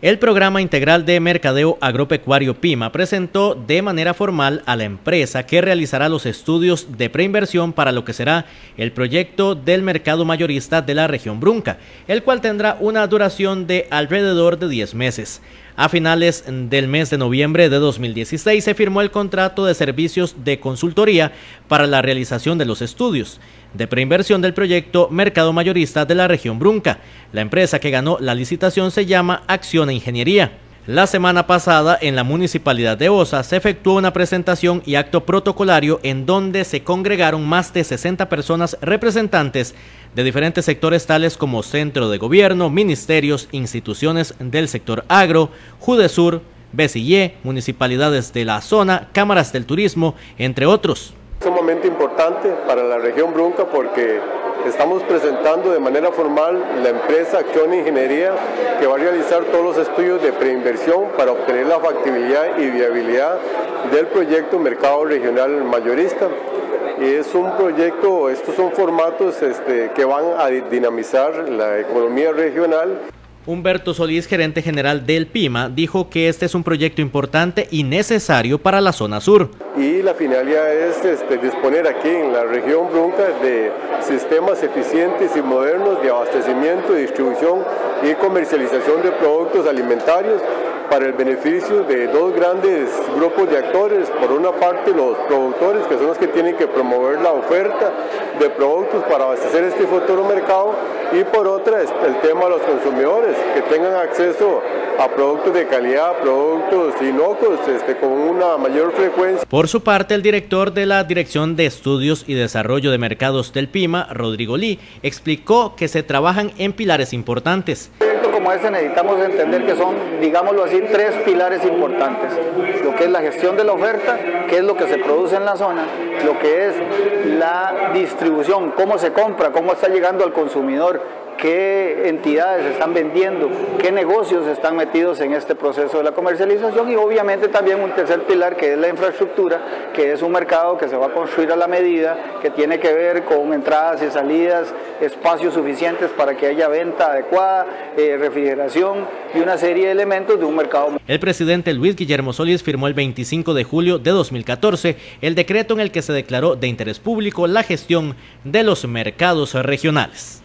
El Programa Integral de Mercadeo Agropecuario PIMA presentó de manera formal a la empresa que realizará los estudios de preinversión para lo que será el proyecto del mercado mayorista de la región Brunca, el cual tendrá una duración de alrededor de 10 meses. A finales del mes de noviembre de 2016 se firmó el contrato de servicios de consultoría para la realización de los estudios de preinversión del proyecto Mercado Mayorista de la región Brunca. La empresa que ganó la licitación se llama Acciona Ingeniería. La semana pasada, en la municipalidad de Osa, se efectuó una presentación y acto protocolario en donde se congregaron más de 60 personas representantes de diferentes sectores tales como Centro de Gobierno, ministerios, instituciones del sector agro, Judesur, BCIE, municipalidades de la zona, cámaras del turismo, entre otros. Sumamente importante para la región Brunca porque estamos presentando de manera formal la empresa Acciona Ingeniería que va a realizar todos los estudios de preinversión para obtener la factibilidad y viabilidad del proyecto Mercado Regional Mayorista. Y es un proyecto, estos son formatos que van a dinamizar la economía regional. Humberto Solís, gerente general del PIMA, dijo que este es un proyecto importante y necesario para la zona sur. Y la finalidad es disponer aquí en la región Brunca de sistemas eficientes y modernos de abastecimiento, distribución y comercialización de productos alimentarios para el beneficio de dos grandes grupos de actores. Por una parte, los productores, que son los que tienen que promover la oferta de productos para abastecer este futuro mercado, y por otra, el tema de los consumidores, que tengan acceso a productos de calidad, productos inocuos, con una mayor frecuencia. Por su parte, el director de la Dirección de Estudios y Desarrollo de Mercados del PIMA, Rodrigo Lee, explicó que se trabajan en pilares importantes. Como este necesitamos entender que son, digámoslo así, tres pilares importantes: lo que es la gestión de la oferta, qué es lo que se produce en la zona, lo que es la distribución, cómo se compra, cómo está llegando al consumidor, qué entidades están vendiendo, qué negocios están metidos en este proceso de la comercialización, y obviamente también un tercer pilar que es la infraestructura, que es un mercado que se va a construir a la medida, que tiene que ver con entradas y salidas, espacios suficientes para que haya venta adecuada, refrigeración y una serie de elementos de un mercado. El presidente Luis Guillermo Solís firmó el 25 de julio de 2014 el decreto en el que se declaró de interés público la gestión de los mercados regionales.